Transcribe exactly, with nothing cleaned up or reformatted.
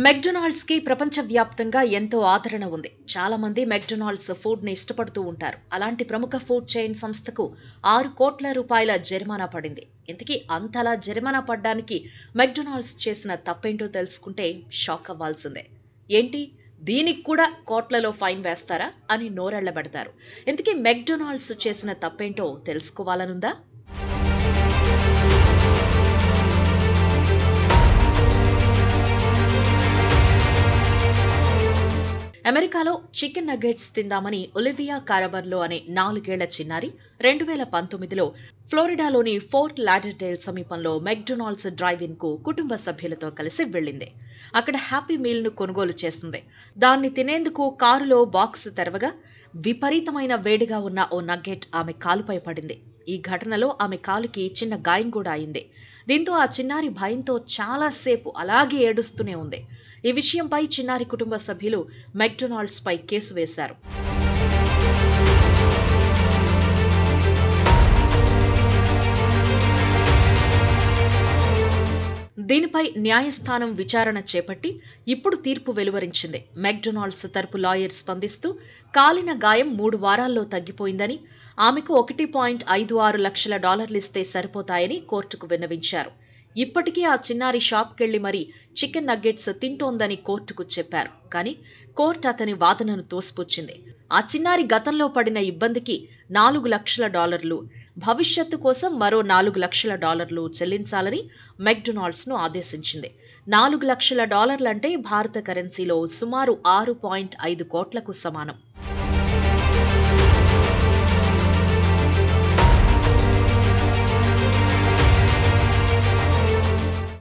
McDonald's కి ప్రపంచవ్యాప్తంగా ఎంతో ఆదరణ ఉంది. చాలా మంది మెక్డొనాల్డ్స్ ఫుడ్ ని ఇష్టపడుతూ ఉంటారు. అలాంటి ప్రముఖ ఫుడ్ చైన్ సంస్థకు ఆరు కోట్ల రూపాయల జరిమానా పడింది. ఇంతకీ అంతలా జరిమానా పడ్డానికి మెక్డొనాల్డ్స్ చేసిన తప్పేంటో తెలుసుకుంటే షాక్ అవ్వాల్సిందే. ఏంటి, దీనికి కూడా కోట్లలో ఫైన్ వేస్తారా అని నోరెళ్లబెడతారు. ఇంతకీ మెక్డొనాల్డ్స్ చేసిన తప్పేంటో తెలుసుకోవాలనుందా? అమెరికాలో చికెన్ నగ్గెట్స్ తిందామని ఒలివియా కారబర్లో అనే నాలుగేళ్ల చిన్నారి రెండు వేల పంతొమ్మిదిలో ఫ్లోరిడాలోని ఫోర్ట్ లాడర్డేల్ సమీపంలో మెక్డొనాల్డ్స్ డ్రైవ్ ఇన్ కు కుటుంబ సభ్యులతో కలిసి వెళ్లింది. అక్కడ హ్యాపీ మీల్ ను కొనుగోలు చేస్తుంది. దాన్ని తినేందుకు కారులో బాక్స్ తెరవగా విపరీతమైన వేడిగా ఉన్న ఓ నగ్గెట్ ఆమె కాలుపై పడింది. ఈ ఘటనలో ఆమె కాలుకి చిన్న గాయం కూడా అయింది. దీంతో ఆ చిన్నారి భయంతో చాలాసేపు అలాగే ఏడుస్తూనే ఉంది. ఈ విషయంపై చిన్నారి కుటుంబ సభ్యులు మెక్డొనాల్డ్స్ పై కేసు వేశారు. దీనిపై న్యాయస్థానం విచారణ చేపట్టి ఇప్పుడు తీర్పు వెలువరించింది. మెక్డొనాల్డ్స్ తరపు లాయర్ స్పందిస్తూ కాలిన గాయం మూడు వారాల్లో తగ్గిపోయిందని, ఆమెకు ఒకటి పాయింట్ ఐదు ఆరు లక్షల డాలర్లిస్తే సరిపోతాయని కోర్టుకు విన్నవించారు. ఇప్పటికీ ఆ చిన్నారి షాప్కెళ్లి మరీ చికెన్ నగ్గెట్స్ తింటోందని కోర్టుకు చెప్పారు. కానీ కోర్టు అతని వాదనను తోసిపుచ్చింది. ఆ చిన్నారి గతంలో పడిన ఇబ్బందికి నాలుగు లక్షల డాలర్లు, భవిష్యత్తు కోసం మరో నాలుగు లక్షల డాలర్లు చెల్లించాలని మెక్డొనాల్డ్స్ ను ఆదేశించింది. నాలుగు లక్షల డాలర్లంటే భారత కరెన్సీలో సుమారు ఆరు పాయింట్ ఐదు కోట్లకు సమానం.